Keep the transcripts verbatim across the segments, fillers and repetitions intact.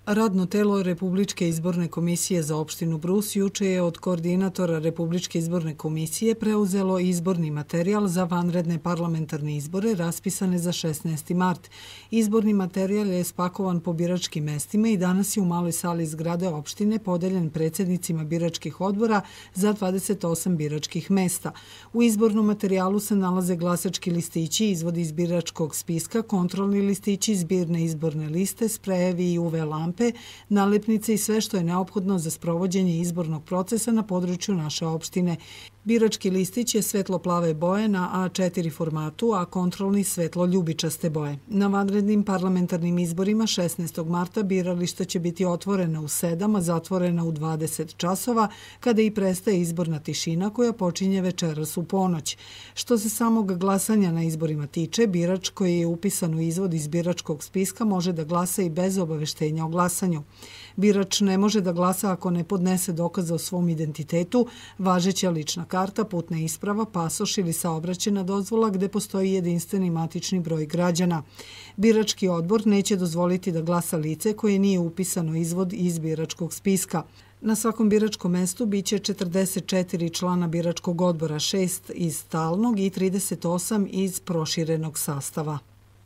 Radno telo Republičke izborne komisije za opštinu Brus juče je od koordinatora Republičke izborne komisije preuzelo izborni materijal za vanredne parlamentarne izbore raspisane za šesnaesti mart. Izborni materijal je spakovan po biračkim mestima i danas je u maloj sali zgrade opštine podeljen predsjednicima biračkih odbora za dvadeset osam biračkih mesta. U izbornom materijalu se nalaze glasački listići, izvodi iz biračkog spiska, kontrolni listići, zbirne izborne liste, sprejevi i U V lampe, nalepnice i sve što je neophodno za sprovođenje izbornog procesa na području naše opštine. Birački listić je svetlo-plave boje na A četiri formatu, a kontrolni svetlo-ljubičaste boje. Na vanrednim parlamentarnim izborima šesnaestog marta birališta će biti otvorena u sedam, a zatvorena u dvadeset časova, kada i prestaje izborna tišina koja počinje večeras u ponoć. Što se samog glasanja na izborima tiče, birač koji je upisan u izvod iz biračkog spiska može da glasa i bez obaveštenja o glasanju. Birač ne može da glasa ako ne podnese dokaze o svom identitetu, važeća lična karta, putna isprava, pasoš ili saobraćajna dozvola gde postoji jedinstveni matični broj građana. Birački odbor neće dozvoliti da glasa lice koje nije upisano izvod iz biračkog spiska. Na svakom biračkom mestu biće četrdeset četiri člana biračkog odbora, šest iz stalnog i trideset osam iz proširenog sastava.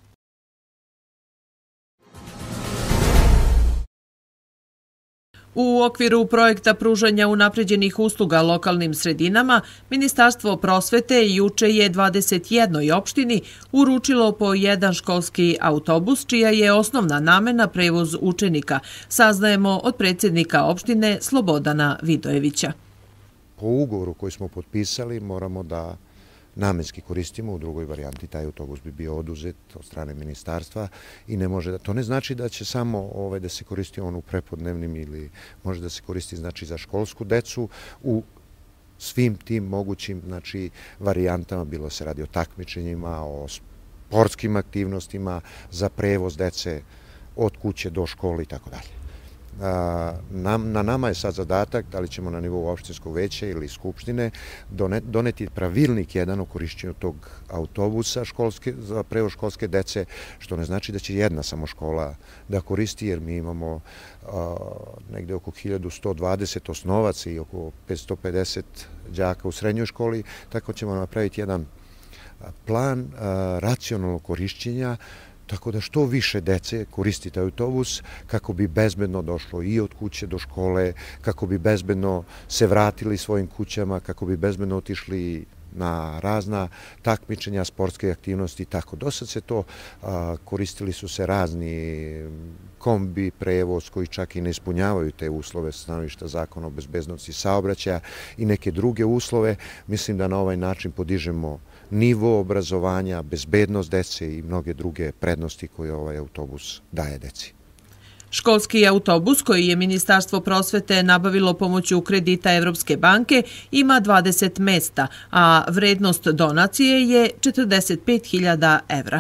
U okviru projekta pružanja unapređenih usluga lokalnim sredinama, Ministarstvo prosvete juče je dvadeset jednoj opštini uručilo po jedan školski autobus, čija je osnovna namena prevoz učenika, saznajemo od predsjednika opštine Slobodana Vidojevića. Po ugovoru koji smo potpisali moramo da namenski koristimo, u drugoj varijanti taj autobus bi bio oduzet od strane ministarstva i ne može da, to ne znači da će samo ovaj, da se koristi on u prepodnevnim ili može da se koristi znači za školsku decu u svim tim mogućim znači varijantama, bilo se radi o takmičenjima, o sportskim aktivnostima, za prevoz dece od kuće do škole i tako dalje. Na nama je sad zadatak da li ćemo na nivou opštinskog veća ili skupštine doneti pravilnik jedan o korišćenju tog autobusa za prevoz školske dece, što ne znači da će jedna samo škola da koristi, jer mi imamo negde oko hiljadu sto dvadeset osnovaca i oko petsto pedeset đaka u srednjoj školi, tako ćemo napraviti jedan plan racionalnog korišćenja, tako da što više dece koristi taj autobus kako bi bezbedno došlo i od kuće do škole, kako bi bezbedno se vratili svojim kućama, kako bi bezbedno otišli na razna takmičenja, sportske aktivnosti i tako. Do sad se to koristili su se razni kombi, prevoz koji čak i ne ispunjavaju te uslove stanovišta Zakona o bezbednosti saobraćaja i neke druge uslove. Mislim da na ovaj način podižemo nivo obrazovanja, bezbednost dece i mnoge druge prednosti koje ovaj autobus daje deci. Školski autobus koji je Ministarstvo prosvete nabavilo pomoću kredita Evropske banke ima dvadeset mesta, a vrednost donacije je četrdeset pet hiljada evra.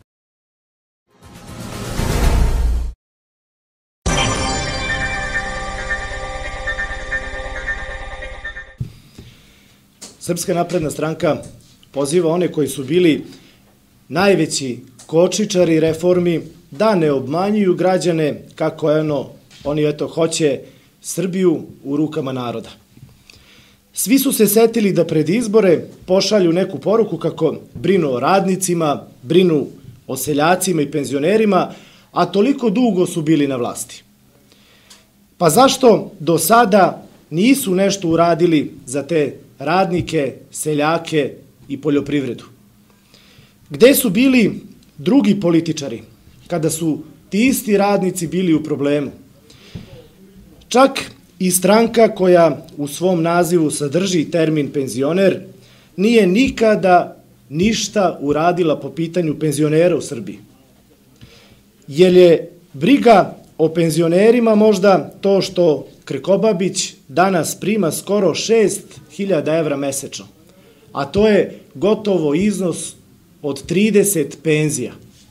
Srpska napredna stranka poziva one koji su bili najveći kočničari reformi da ne obmanjuju građane kako eno, oni eto hoće Srbiju u rukama naroda. Svi su se setili da pred izbore pošalju neku poruku kako brinu o radnicima, brinu o seljacima i penzionerima, a toliko dugo su bili na vlasti. Pa zašto do sada nisu nešto uradili za te radnike, seljake i poljoprivredu? Gde su bili drugi političari kada su ti isti radnici bili u problemu? Čak i stranka koja u svom nazivu sadrži termin penzioner nije nikada ništa uradila po pitanju penzionera u Srbiji. Jer je briga o penzionerima možda to što Krkobabić danas prima skoro šest hiljada evra mesečno, a to je gotovo iznos od trideset penzija.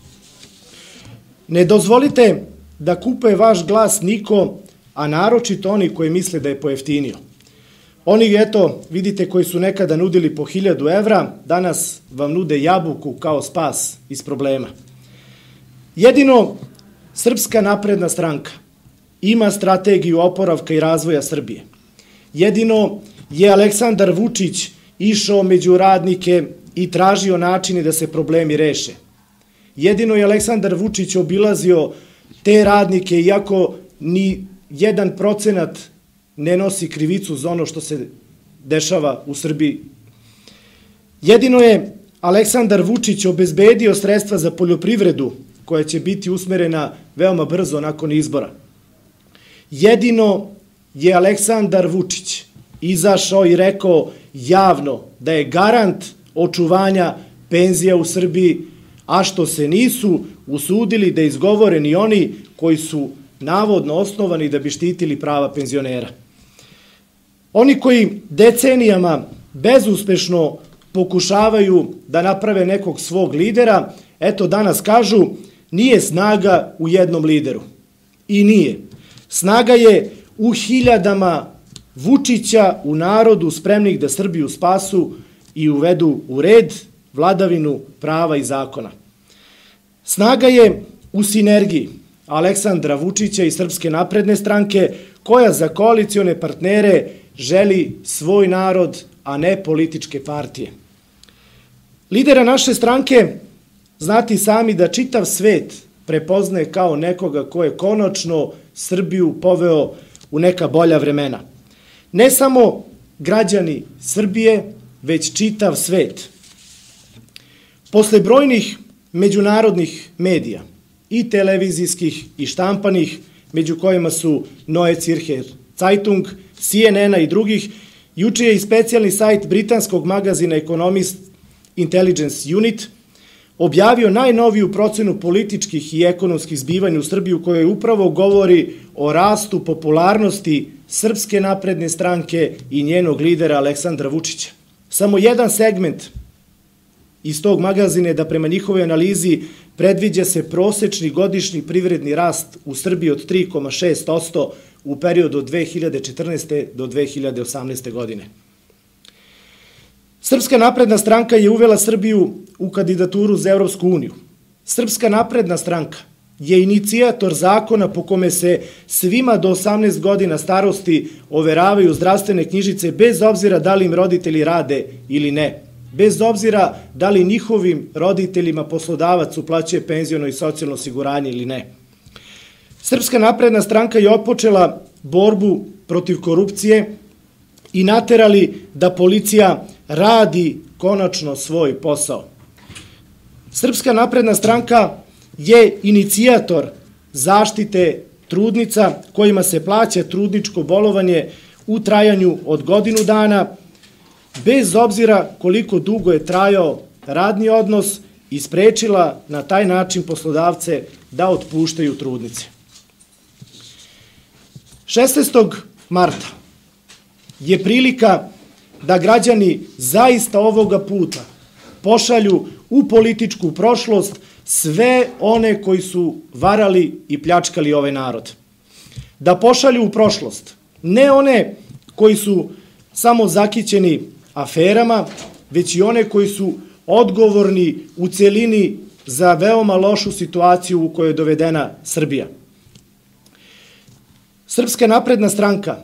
Ne dozvolite da kupe vaš glas niko, a naročito oni koji misle da je pojeftinio. Oni, eto, vidite, koji su nekada nudili po hiljadu evra, danas vam nude jabuku kao spas iz problema. Jedino Srpska napredna stranka ima strategiju oporavka i razvoja Srbije. Jedino je Aleksandar Vučić išao među radnike i tražio načine da se problemi reše. Jedino je Aleksandar Vučić obilazio te radnike, iako ni jedan procenat ne nosi krivicu za ono što se dešava u Srbiji. Jedino je Aleksandar Vučić obezbedio sredstva za poljoprivredu koja će biti usmerena veoma brzo nakon izbora. Jedino je Aleksandar Vučić izašao i rekao javno da je garant očuvanja penzija u Srbiji, a što se nisu usudili da izgovore ni oni koji su navodno osnovani da bi štitili prava penzionera. Oni koji decenijama bezuspešno pokušavaju da naprave nekog svog lidera, eto danas kažu nije snaga u jednom lideru. I nije. Snaga je u hiljadama Vučića u narodu spremnih da Srbiju spasu i uvedu u red, vladavinu prava i zakona. Snaga je u sinergiji Aleksandra Vučića i Srpske napredne stranke, koja za koalicione partnere želi svoj narod, a ne političke partije. Lidera naše stranke znati sami da čitav svet prepoznaje kao nekoga ko je konačno Srbiju poveo u neka bolja vremena. Ne samo građani Srbije, već čitav svet. Posle brojnih međunarodnih medija, i televizijskih i štampanih, među kojima su Neue Zürcher Zeitung, C N N-a i drugih, juče je i specijalni sajt britanskog magazina Economist Intelligence Unit objavio najnoviju procenu političkih i ekonomskih zbivanja u Srbiji, u kojoj upravo govori o rastu popularnosti Srpske napredne stranke i njenog lidera Aleksandra Vučića. Samo jedan segment iz tog magazina je da prema njihovoj analizi predviđa se prosečni godišnji privredni rast u Srbiji od tri zarez šest posto u periodu od dve hiljade četrnaeste. do dve hiljade osamnaeste. godine. Srpska napredna stranka je uvela Srbiju u kandidaturu za Evropsku uniju. Srpska napredna stranka je inicijator zakona po kome se svima do osamnaeste godina starosti overavaju zdravstvene knjižice bez obzira da li im roditelji rade ili ne. Bez obzira da li njihovim roditeljima poslodavac uplaćuje penziono i socijalno osiguranje ili ne. Srpska napredna stranka je otpočela borbu protiv korupcije i naterali da policija radi konačno svoj posao. Srpska napredna stranka je inicijator zaštite trudnica kojima se plaća trudničko bolovanje u trajanju od godinu dana, bez obzira koliko dugo je trajao radni odnos, i sprečila na taj način poslodavce da otpuštaju trudnice. šesnaestog marta je prilika da građani zaista ovoga puta pošalju u političku prošlost sve one koji su varali i pljačkali ovaj narod. Da pošalju u prošlost ne one koji su samo zakićeni aferama, već i one koji su odgovorni u celini za veoma lošu situaciju u kojoj je dovedena Srbija. Srpska napredna stranka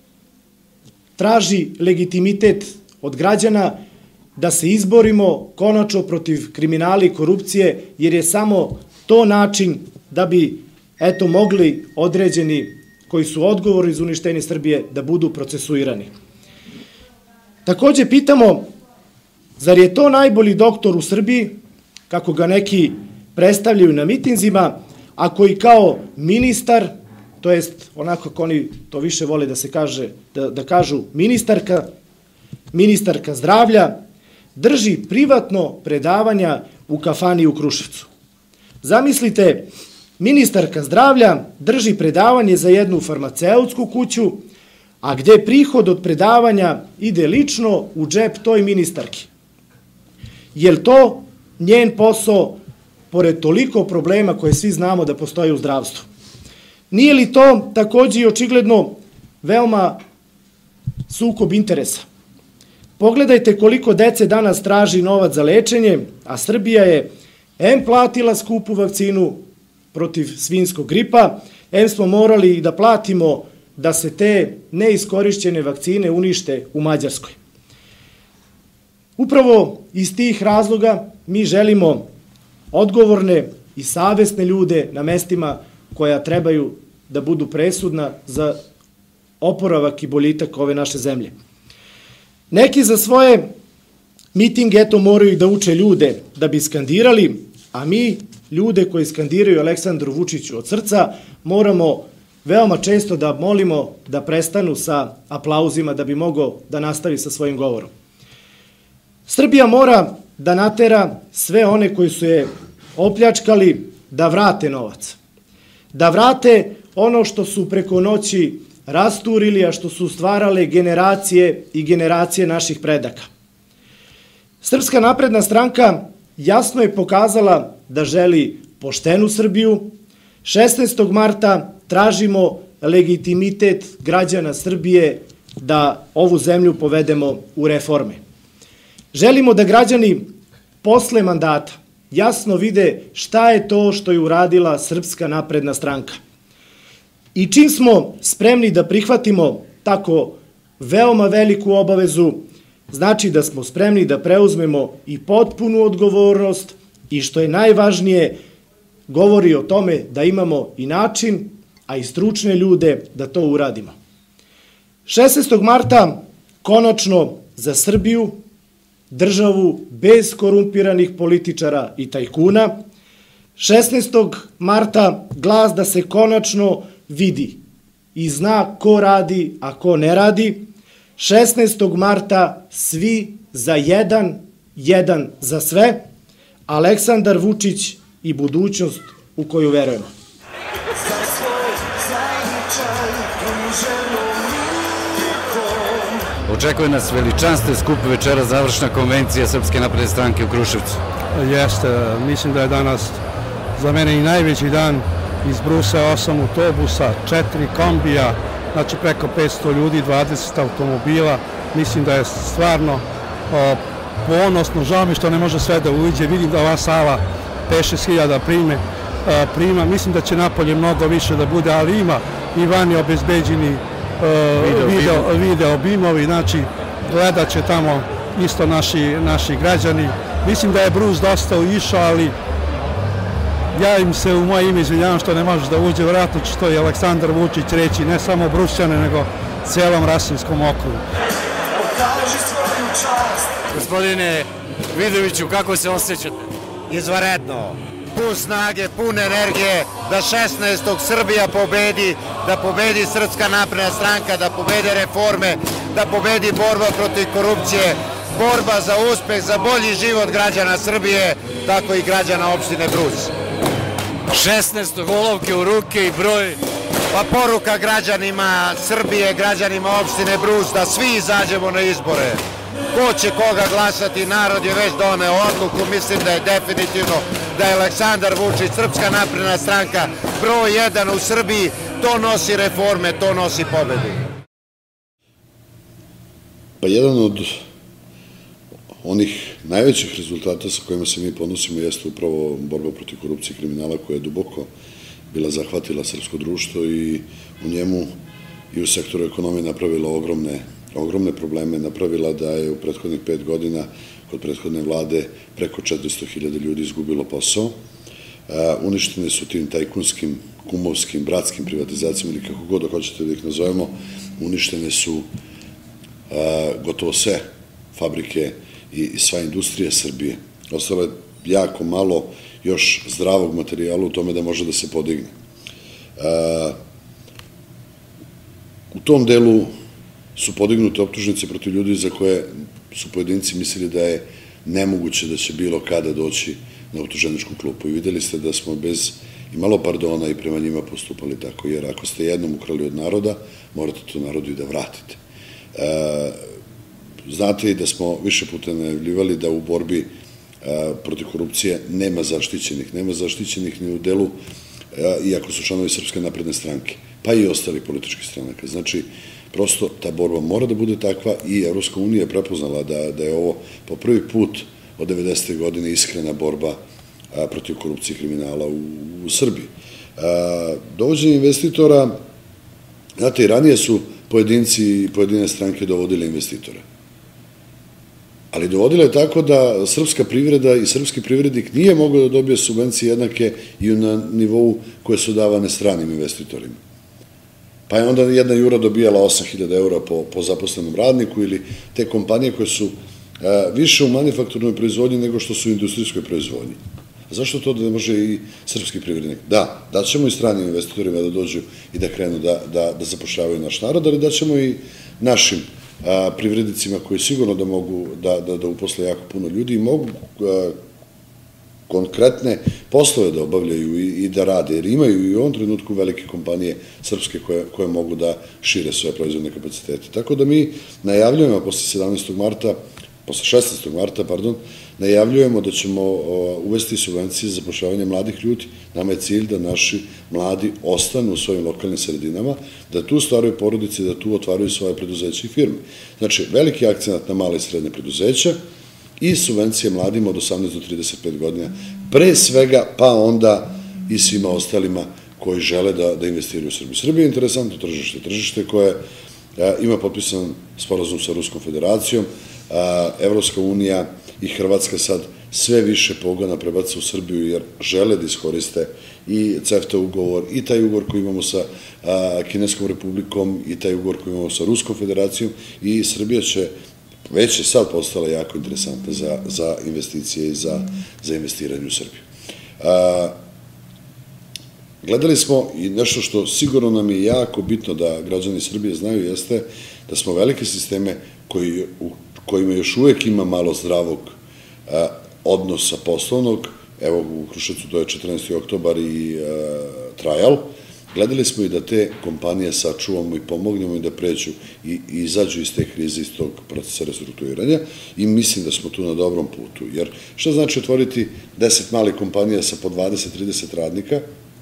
traži legitimitet od građana da se izborimo konačno protiv kriminala i korupcije, jer je samo to način da bi, eto, mogli određeni koji su odgovorni za uništenje Srbije da budu procesuirani. Takođe pitamo, zar je to najbolji doktor u Srbiji, kako ga neki predstavljaju na mitinzima, a koji kao ministar, to jest onako kako oni to više vole da se kaže, da, da kažu ministarka, ministarka zdravlja, drži privatno predavanja u kafani u Kruševcu. Zamislite, ministarka zdravlja drži predavanje za jednu farmaceutsku kuću, a gde prihod od predavanja ide lično u džep toj ministarki. Je li to njen posao, pored toliko problema koje svi znamo da postoje u zdravstvu? Nije li to takođe i očigledno veoma sukob interesa? Pogledajte koliko dece danas traži novac za lečenje, a Srbija je em platila skupu vakcinu protiv svinjskog gripa, em smo morali da platimo da se te neiskorišćene vakcine unište u Mađarskoj. Upravo iz tih razloga mi želimo odgovorne i savesne ljude na mestima koja trebaju da budu presudna za oporavak i boljitak ove naše zemlje. Neki za svoje mitinge eto moraju da uče ljude da bi skandirali, a mi ljude koji skandiraju Aleksandru Vučiću od srca moramo veoma često da molimo da prestanu sa aplauzima da bi mogao da nastavi sa svojim govorom. Srbija mora da natera sve one koji su je opljačkali da vrate novac. Da vrate ono što su preko noći rasturili, a što su stvarale generacije i generacije naših predaka. Srpska napredna stranka jasno je pokazala da želi poštenu Srbiju. šesnaestog marta tražimo legitimitet građana Srbije da ovu zemlju povedemo u reforme. Želimo da građani posle mandata jasno vide šta je to što je uradila Srpska napredna stranka. I čim smo spremni da prihvatimo tako veoma veliku obavezu, znači da smo spremni da preuzmemo i potpunu odgovornost i što je najvažnije, govori o tome da imamo i način, a i stručne ljude da to uradimo. šesnaestog marta konačno za Srbiju, državu bez korumpiranih političara i tajkuna. šesnaestog marta glas da se konačno vidi i zna ko radi, a ko ne radi. šesnaestog marta svi za jedan, jedan za sve. Aleksandar Vučić i budućnost u koju verujemo. Očekuje nas veličanstven skup večera, završna konvencija Srpske napredne stranke u Kruševcu. Jeste, mislim da je danas za mene i najveći dan. Iz Bruse osam autobusa, četiri kombija, znači preko petsto ljudi, dvadeset automobila. Mislim da je stvarno o, ponosno, žao mi što ne može sve da uđe. Vidim da ova sala pet šest hiljada prime, a, prima. Mislim da će napolje mnogo više da bude, ali ima i vani obezbeđeni Video, video, video bimovi, znači gledat će tamo isto naši, naši građani. Mislim da je Brus dosta ušao, ali ja im se u moje ime izvinjavam što ne može da uđe, vjerojatno će to i Aleksandar Vučić reći, ne samo Brusčane, nego cijelom Rasinskom okrugu. Gospodine Vidoviću, kako se osjećate? Izvanredno. Pun snage, pun energije, da šesnaestog Srbija pobedi, da pobedi Srpska napredna stranka, da pobede reforme, da pobedi borba protiv korupcije, borba za uspeh, za bolji život građana Srbije, tako i građana opštine Brus. šesnaest olovke u ruke i broj. Pa poruka građanima Srbije, građanima opštine Brus, da svi izađemo na izbore. Ko će koga glasati, narod je već doneo odluku, mislim da je definitivno da je Aleksandar Vučić, Srpska napredna stranka, broj jedan u Srbiji, to nosi reforme, to nosi pobedu. Pa jedan od onih najvećih rezultata sa kojima se mi ponosimo jeste upravo borba protiv korupcije i kriminala koja je duboko bila zahvatila srpsko društvo i u njemu i u sektoru ekonomije napravila ogromne ogromne probleme, napravila da je u prethodnih pet godina kod prethodne vlade preko četiristo hiljada ljudi izgubilo posao. Uništene su tim tajkunskim, kumovskim, bratskim privatizacijama ili kako god da hoćete da ih nazovemo, uništene su gotovo sve fabrike i sva industrija Srbije. Ostalo je jako malo još zdravog materijala u tome da može da se podigne. U tom delu su podignute optužnice protiv ljudi za koje su pojedinci mislili da je nemoguće da će bilo kada doći na optuženičku klupu. I videli ste da smo bez i malo pardona i prema njima postupali tako, jer ako ste jednom ukrali od naroda, morate to narodu i da vratite. Znate i da smo više puta najavljivali da u borbi protiv korupcije nema zaštićenih. Nema zaštićenih ni u delu, iako su članovi Srpske napredne stranke, pa i ostali političkih stranaka. Znači, prosto ta borba mora da bude takva i Evropska unija je prepoznala da je ovo po prvi put od devedesete godine iskrena borba protiv korupcije i kriminala u Srbiji. Dovođenje investitora, znate, i ranije su pojedinci i pojedine stranke dovodile investitora. Ali dovodila je tako da srpska privreda i srpski privrednik nije mogao da dobije subvencije jednake i na nivou koje su davane stranim investitorima. Pa je onda jedna jura dobijala osam hiljada eura po zaposlenom radniku ili te kompanije koje su više u manufakturnom proizvodnji nego što su u industrijskoj proizvodnji. Zašto to da ne može i srpski privrednik? Da, daćemo i stranim investitorima da dođu i da krenu da zapošljavaju naš narod, ali daćemo i našim privrednicima koji sigurno da mogu da uposle jako puno ljudi i mogu konkretne poslove da obavljaju i da rade, jer imaju i u ovom trenutku velike kompanije srpske koje mogu da šire svoje proizvodne kapacitete. Tako da mi najavljujemo posle sedamnaestog marta, posle šesnaestog marta, pardon, najavljujemo da ćemo uvesti subvencije za zapošljavanje mladih ljudi. Nama je cilj da naši mladi ostanu u svojim lokalnim sredinama, da tu stvaraju porodice, da tu otvaraju svoje preduzeće i firme. Znači, veliki akcent na male i srednje preduzeća i subvencije mladima od osamnaest do trideset pet godina, pre svega, pa onda i svima ostalima koji žele da investiraju u Srbiju. Srbija je interesantno tržište, tržište koje ima potpisan sporazum sa Ruskom federacijom, Evropska unija i Hrvatska sad sve više pogona prebaca u Srbiju jer žele da iskoriste i CEFTA ugovor i taj ugovor koji imamo sa Kineskom republikom i taj ugovor koji imamo sa Ruskom federacijom i Srbija će, već je sad postala jako interesantna za investicije i za investiranje u Srbiju. Gledali smo i nešto što sigurno nam je jako bitno da građani Srbije znaju jeste da smo velike sisteme u kojima još uvek ima malo zdravog odnosa poslovnog, evo u Kruševcu to je četrnaesti oktobar i Trajal, gledali smo i da te kompanije sačuvamo i pomognemo i da pređu i izađu iz te krize, iz tog procesa restrukturiranja i mislim da smo tu na dobrom putu, jer šta znači otvoriti deset malih kompanija sa po dvadeset do trideset radnika,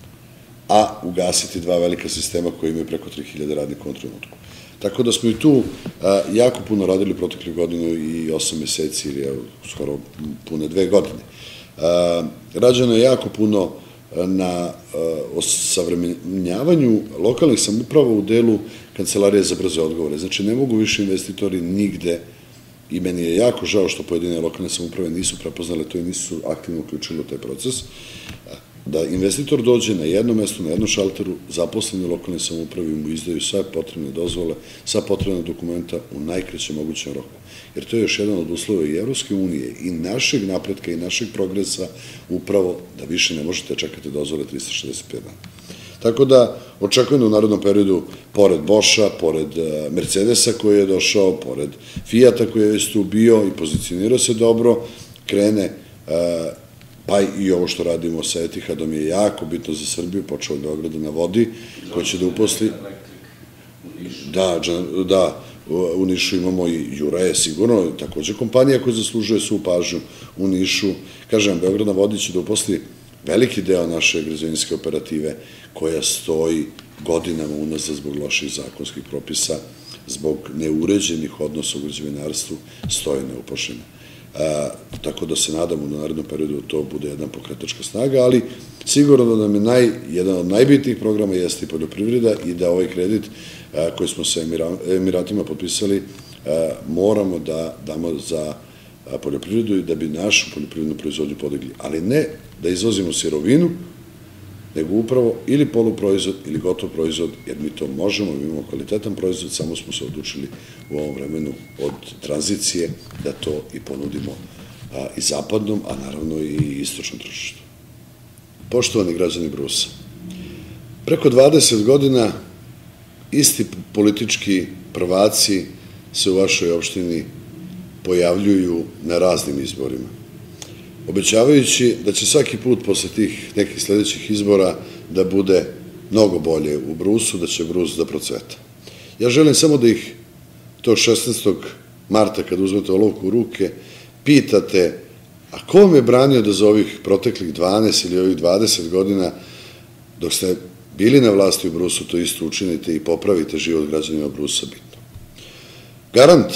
a ugasiti dva velika sistema koji imaju preko tri hiljade radnika u ovom trenutku. Tako da smo i tu jako puno radili protekle godinu i osam meseci ili skoro pune dve godine. Rađeno je jako puno na osavremenjavanju lokalnih samouprava u delu Kancelarije za brze odgovore. Znači, ne mogu više investitori nigde i meni je jako žao što pojedine lokalne samouprave nisu prepoznale to i nisu aktivno uključili u taj proces, da investitor dođe na jedno mesto, na jednom šalteru, zaposleni u lokalnoj samoupravi mu izdaju sve potrebne dozvole, sva potrebna dokumenta u najkraćem mogućem roku. Jer to je još jedan od uslova i Evropske unije i našeg napretka i našeg progresa upravo da više ne možete čekati dozvole trista šezdeset pet dana. Tako da očekujem da u narodnom periodu, pored Boscha, pored Mercedesa koji je došao, pored Fijata koji je već tu bio i pozicionirao se dobro, krene pa i ovo što radimo sa Etihadom je jako bitno za Srbiju, počeo od Beograda na vodi, koji će da uposli... Da, da, u Nišu imamo i Jura je sigurno, takođe kompanija koja zaslužuje svu pažnju u Nišu. Kažem, Beograd na vodi će da uposli veliki deo naše građevinske operative koja stoji godinama unazad zbog loših zakonskih propisa, zbog neuređenih odnosa u građevinarstvu, stoje neupošljene. Tako da se nadamo da u narednom periodu to bude jedna pokretačka snaga, ali sigurno da nam je jedan od najbitnijih programa jeste i poljoprivreda i da ovaj kredit koji smo sa Emiratima potpisali moramo da damo za poljoprivredu i da bi našu poljoprivrednu proizvodnju podigli, ali ne da izvozimo sirovinu, nego upravo ili poluproizvod ili gotov proizvod, jer mi to možemo, mi imamo kvalitetan proizvod, samo smo se odlučili u ovom vremenu od tranzicije da to i ponudimo i zapadnom, a naravno i istočnom tržištu. Poštovani građani Brusa, preko dvadeset godina isti politički prvaci se u vašoj opštini pojavljuju na raznim izborima, obećavajući da će svaki put posle tih nekih sledećih izbora da bude mnogo bolje u Brusu, da će Brus da procveta. Ja želim samo da ih to šesnaestog marta, kada uzmete olovku u ruke, pitate, a ko vam je branio da za ovih proteklih dvanaest ili ovih dvadeset godina, dok ste bili na vlasti u Brusu, to isto učinite i popravite život građanima Brusa bitno. Garant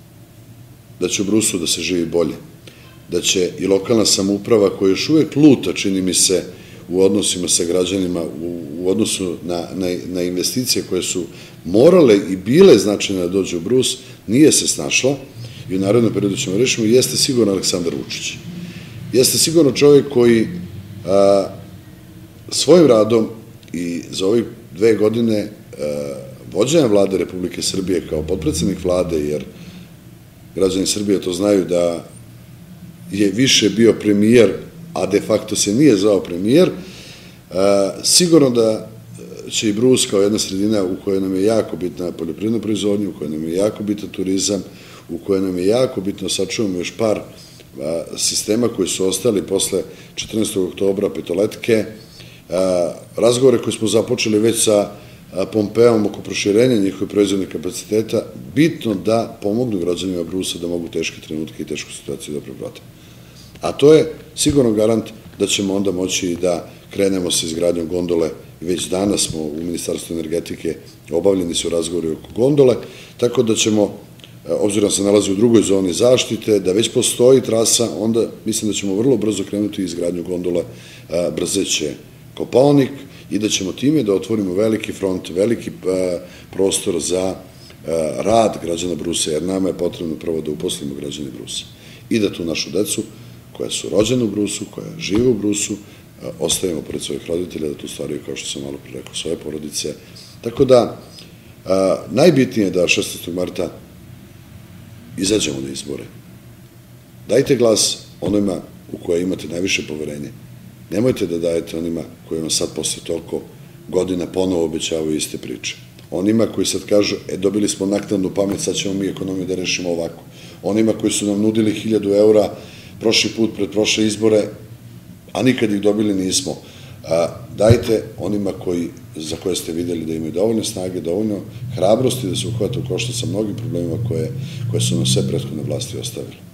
da će u Brusu da se živi bolje, da će i lokalna samouprava koja još uvek luta, čini mi se, u odnosima sa građanima, u, u odnosu na, na, na investicije koje su morale i bile značajne da dođe u Brus, nije se snašla i u narednom periodu ćemo rešimo, jeste sigurno Aleksandar Vučić. Jeste sigurno čovjek koji a, svojim radom i za ovih dve godine a, vođenja vlade Republike Srbije kao potpredsednik vlade, jer građani Srbije to znaju da je više bio premijer, a de facto se nije zvao premijer, sigurno da će i Brus kao jedna sredina u kojoj nam je jako bitna poljoprivredna proizvodnja, u kojoj nam je jako bitan turizam, u kojoj nam je jako bitno sačuvamo još par sistema koji su ostali posle četrnaestog oktobra, petoletke, razgovore koje smo započeli već sa Pompeom oko proširenja njihove proizvodnih kapaciteta, bitno da pomognu građanima Brusa da mogu teške trenutke i tešku situaciju da prebrode. A to je sigurno garant da ćemo onda moći i da krenemo sa izgradnjom gondole. Već danas smo u Ministarstvu energetike, obavljeni su razgovori oko gondole, tako da ćemo, obzirom da se nalazi u drugoj zoni zaštite, da već postoji trasa, onda mislim da ćemo vrlo brzo krenuti izgradnju gondole Brzeće Kopaonik i da ćemo time da otvorimo veliki front, veliki prostor za rad građana Brusa, jer nama je potrebno prvo da uposlimo građane Brusa i da tu našu decu koja su rođene u Brusu, koja žive u Brusu, ostavimo pored svojih roditelja, da tu stvaraju, kao što sam malo pre rekao, svoje porodice. Tako da, najbitnije je da šesnaestog marta izađemo na izbore. Dajte glas onima u koje imate najviše poverenje. Nemojte da dajete onima koji vam sad posle toliko godina ponovo obećavaju iste priče. Onima koji sad kažu, e, dobili smo naknadnu pamet, sad ćemo mi ekonomiju da rešimo ovako. Onima koji su nam nudili hiljadu eura prošli put pred prošle izbore, a nikad ih dobili nismo. Dajte onima koji, za koje ste videli da imaju dovoljne snage, dovoljno hrabrosti da se uhvate u koštac sa mnogim problemima koje, koje su nam sve prethodne vlasti ostavili.